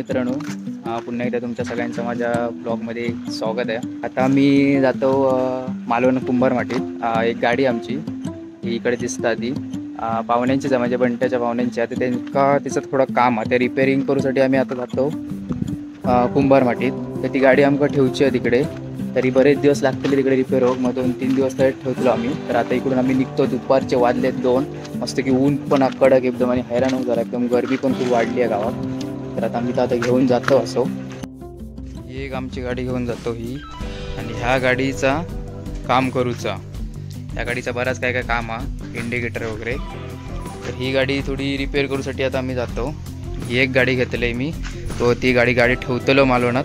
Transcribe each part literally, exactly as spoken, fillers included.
मित्रांनो, पुन्हा एकदा तुमच्या सगळ्यांचं माझ्या ब्लॉगमध्ये स्वागत आहे. आता मी जातो मालवण कुंभारमाटीत. एक गाडी आमची इकडे दिसता ती पाहुण्यांचीच आहे, म्हणजे बंट्याच्या पाहुण्यांची. आता त्यांना तिचं थोडं काम आहे, ते रिपेअरिंग करूसाठी आम्ही आता जातो कुंभारमाटीत. तर ती गाडी आमका ठेवची आहे तिकडे, तरी बरेच दिवस लागतील तिकडे रिपेअर हो. मग दोन तीन दिवस तरी ठेवतो आम्ही. तर आता इकडून आम्ही निघतो. दुपारचे वाजलेत दोन, मस्त की ऊन पण कडक एकदम आणि हैराण होऊन झाला एकदम. गरमी पण खूप वाढली आहे गावात. तर आता आम्ही तर आता घेऊन जातो असो. ही एक आमची गाडी घेऊन जातो ही, आणि ह्या गाडीचा काम करूचा. ह्या गाडीचा बराच काय काय काम आहे, इंडिकेटर वगैरे. तर ही गाडी थोडी रिपेअर करूसाठी आता आम्ही जातो. ही एक गाडी घेतली मी, तो ती गाडी गाडी ठेवतलो मालवणात.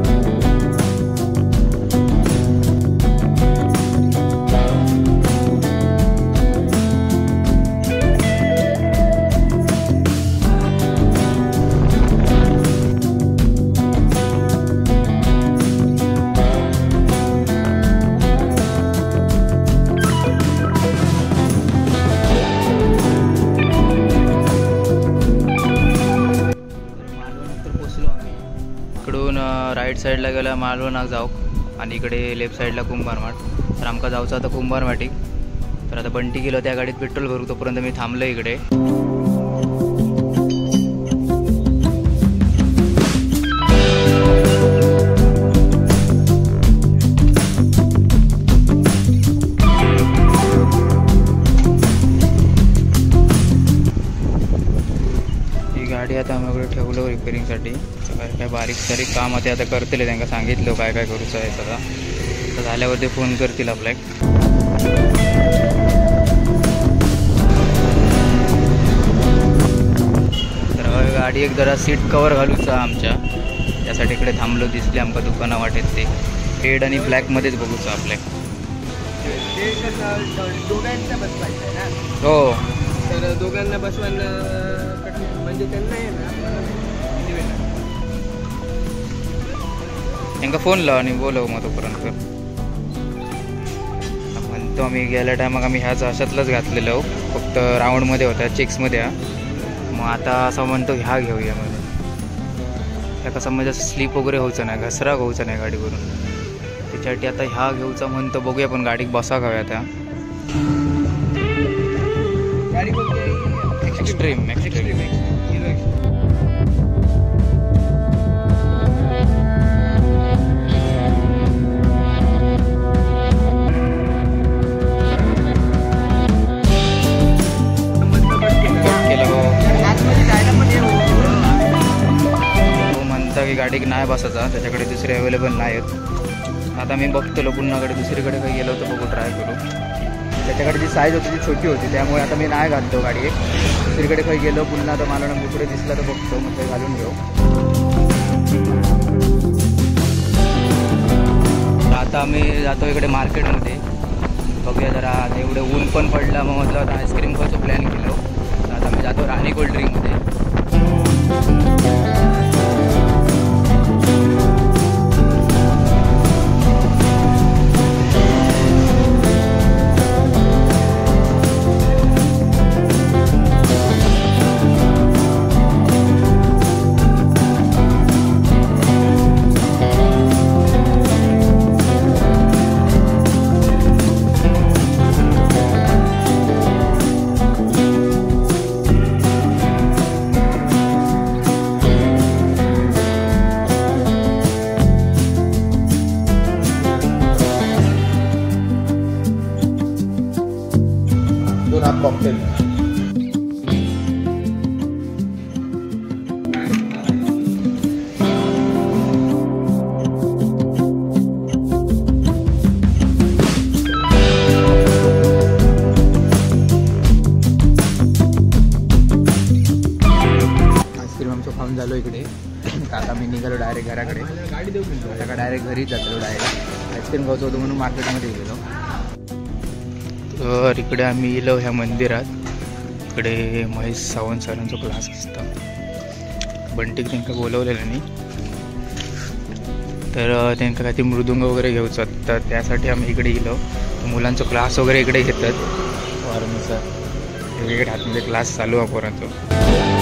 राईट साईडला गेला मालवणाक जाऊ, आणि इकडे लेफ्ट साईडला कुंभारमाट. तर आमका जाऊचं आता कुंभारमाटी. तर आता बंटी गेलो त्या गाडीत पेट्रोल भरू, तोपर्यंत मी थांबलो इकडे. गाडी आता आम्ही ठेवलो रिपेअरिंगसाठी. काय काय बारीक सारीक काम आहे ते आता करतील. त्यांना सांगितलं काय काय करूचं आहे. सगळं तर झाल्यावर ते फोन करतील आपल्याक. तर गाडी एक जरा सीट कवर घालूचा आमच्या, त्यासाठी इकडे थांबलो. दिसले आमका दुकानं वाटेत ते रेड आणि ब्लॅकमध्येच बघूचं आपल्याक. हो, तर दोघांना बसवायला म्हणजे त्यांना आहे ना, त्यांना फोन लाव आणि बोलव. मग तोपर्यंत म्हणतो आम्ही गेल्या टायमाक आम्ही ह्याच अशातलंच घातलेलं, फक्त राऊंडमध्ये होत्या, चेक्समध्ये. मग आता असं म्हणतो ह्या घेऊया. म्हणजे त्या कसं म्हणजे स्लीप वगैरे व्हायचं नाही, घसरा व्हायचा नाही गाडीवरून. त्याच्यासाठी आता ह्या घेऊचा म्हणतो. बघूया पण गाडीत बसा खाव्या त्या. एक्स्ट्रीम एक्स्ट्रीम की गाडीक नाही बसायचा, त्याच्याकडे दुसरे अवेलेबल नाही आहेत. आता मी बघतो पुन्हाकडे दुसरीकडे काही गेलो तर बघू, ट्राय करू. त्याच्याकडे जी साईज होती ती छोटी होती, त्यामुळे आता मी नाही घालतो गाडी. एक दुसरीकडे काही गेलो पुन्हा तर मला कुठे दिसला तर बघतो, मग काही घालून घेऊ. आता आम्ही जातो इकडे मार्केटमध्ये. बघूया जरा, एवढे ऊन पण पडला, मग म्हटलं आता आईस्क्रीम खायचं प्लॅन केलो. आता आम्ही जातो राणी कोल्ड ड्रिंकमध्ये. कॉकटेल आईस्क्रीम आमचं खाऊन झालो इकडे. आता मी निघालो डायरेक्ट घराकडे. गाडी देऊ आता डायरेक्ट घरीच जातो. डायरेक्ट आईस्क्रीम खायचं होतं म्हणून मार्केटमध्ये गेलो. तर इकडे आम्ही येलो ह्या मंदिरात. इकडे महेश सावंत सरांचा क्लास असता. बंटीक त्यांना बोलवलेलं नाही, तर त्यांना काही मृदुंग वगैरे घेऊचा, तर त्यासाठी आम्ही इकडे गेलो. मुलांचा क्लास वगैरे इकडे घेतात. वारमीचा वेगवेगळ्या हातमध्ये क्लास चालू आहे पोरांचा.